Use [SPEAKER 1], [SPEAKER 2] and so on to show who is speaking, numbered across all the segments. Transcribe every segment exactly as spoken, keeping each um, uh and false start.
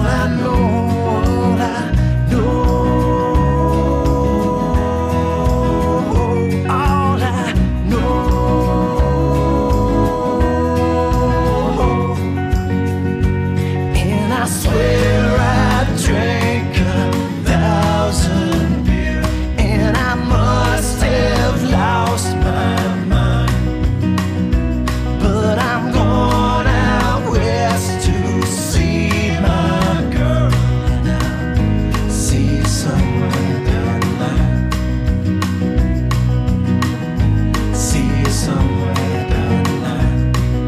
[SPEAKER 1] I know, all I know, all I know. And I swear I drank a thousand beer, and I must have lost my mind. But I'm going out west to see my girl, and I'll see you somewhere down the line. See you somewhere down the line.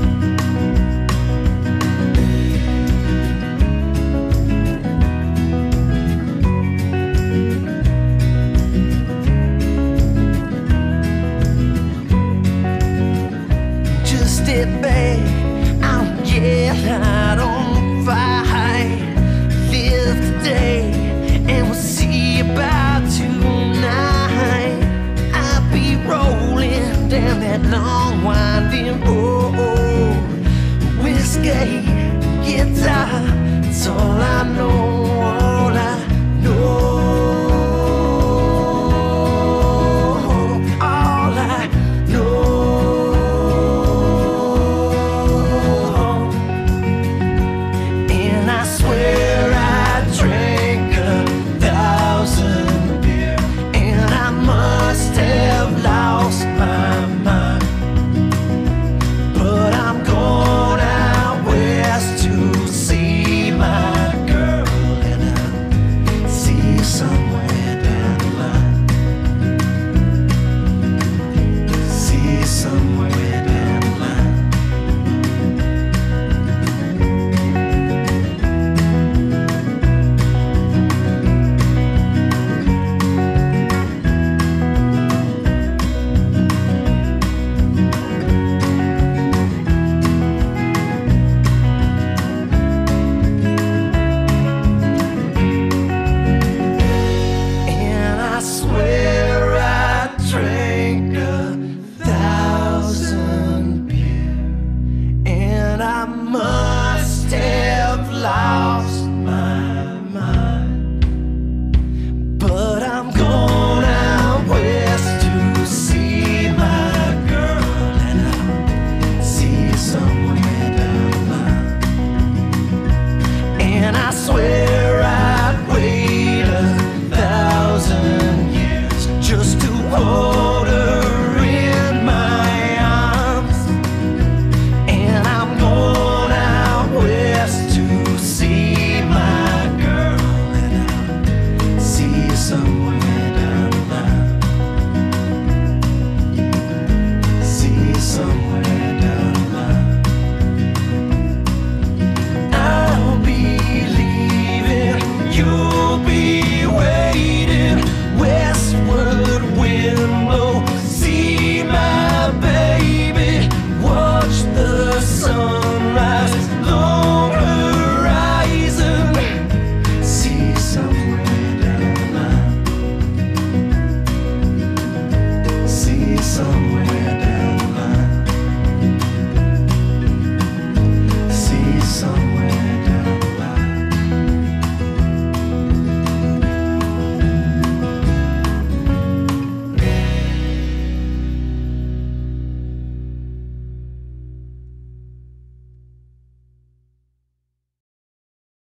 [SPEAKER 1] Just step back, I'm yelling on fire. Live today, and we'll see about tonight. I'll be rolling down that long winding road. Whiskey, guitar, that's all I know.